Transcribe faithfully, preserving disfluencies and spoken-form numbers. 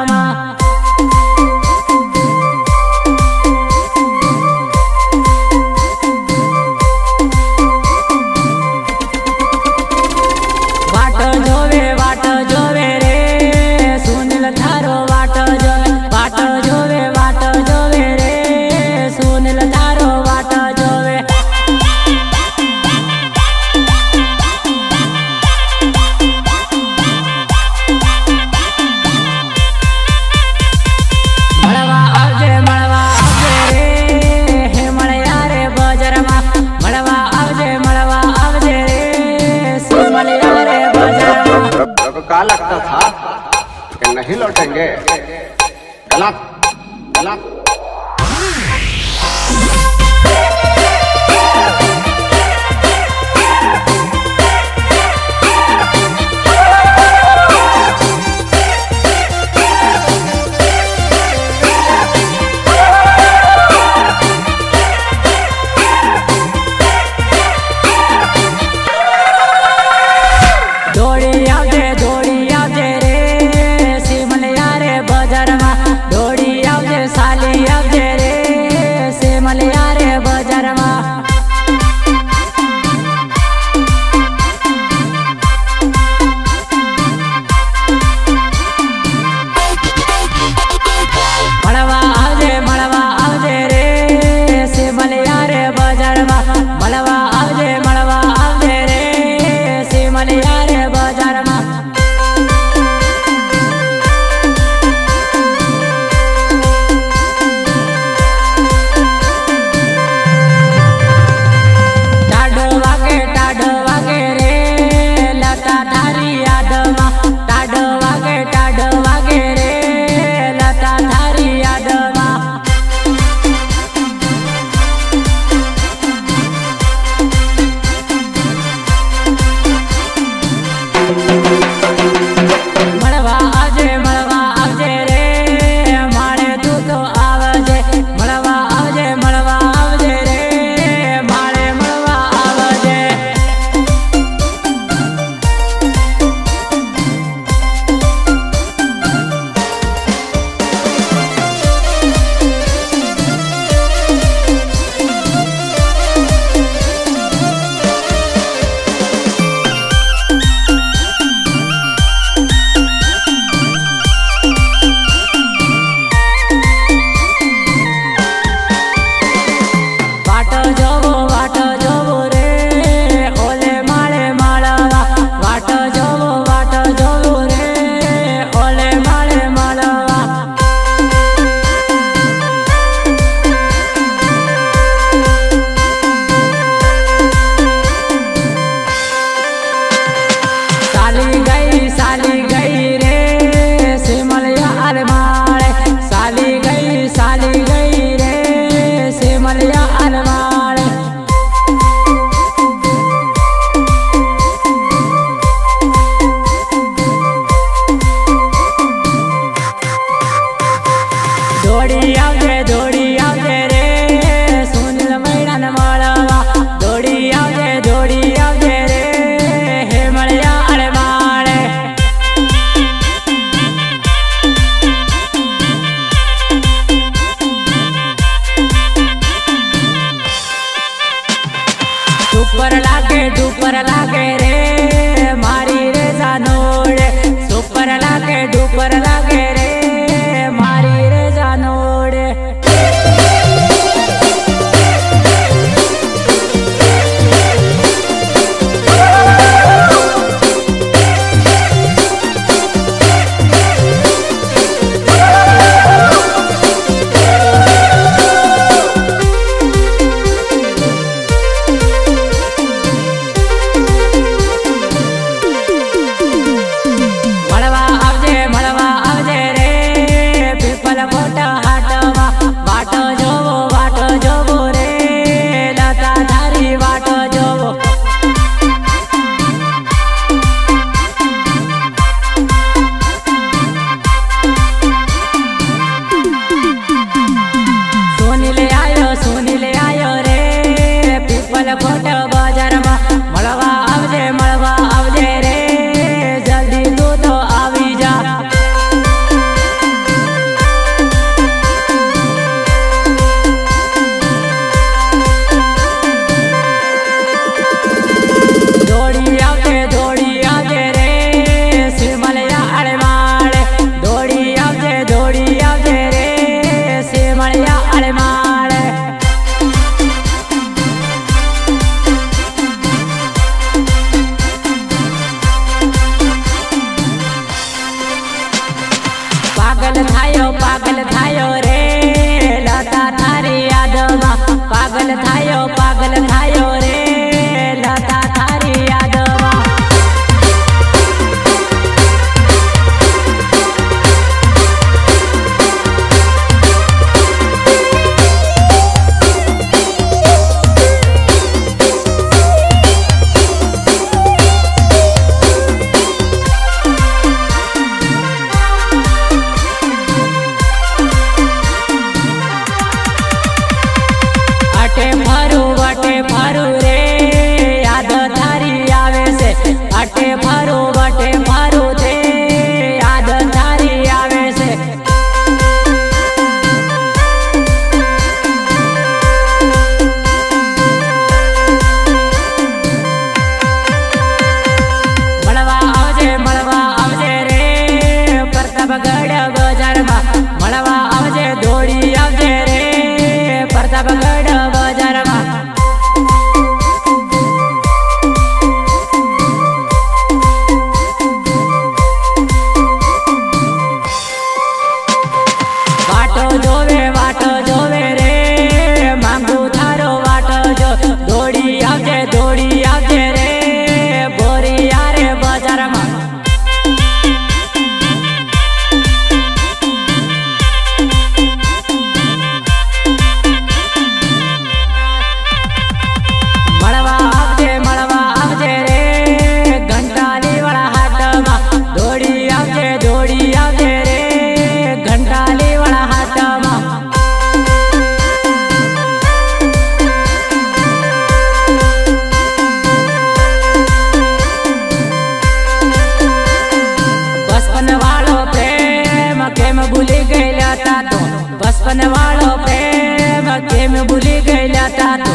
में वाट जोवे वाट जोवे रे सुनील थारो वाट जोवे वाट जोवे वाट जोवे रे सुनील थारो वाट जोवे મળવા આવજે મળવા આવજે રે હે મળ્યા રે બજારમાં મળવા આવજે મળવા આવજે રે સુમલિયા રે બજારમાં को क्या लगता था कि नहीं लौटेंगे? गलत गलत। दौड़ी आवजे दौड़ी आवजे रे सिमलिया रे बजारमा दौड़ी आवजे साली आवजे रे पागल थायो पागल थायो रे लता थारी यादवा पागल थायो पागल थायो रे लता थारी यादवा अटे फरू वटे फरू रे याद थारी आवे से अटे फरू वटे फरू रे याद थारी आवे से મળવા આવજે મળવા આવજે રે પ્રતાપગઢ બજારમાં મળવા આવજે દોડી આવજે રે પ્રતાપગઢ બજારમાં વાટો જોવે વાટો જોવે રે માંગુ થારો વાટો જો દોડી આવજે દોડી આવજે રે બોરી યારે બજારમાં મળવા આવજે મળવા આવજે રે ઘંટાલી વાળા હાટમાં દોડી આવજે દોડી આવજે રે ઘંટાલી વાળા હાટમાં બચપન વાળો પ્રેમ કેમ ભૂલી ગયેલા તા તો બચપન વાળો પ્રેમ કેમ ભૂલી ગયેલા તા તો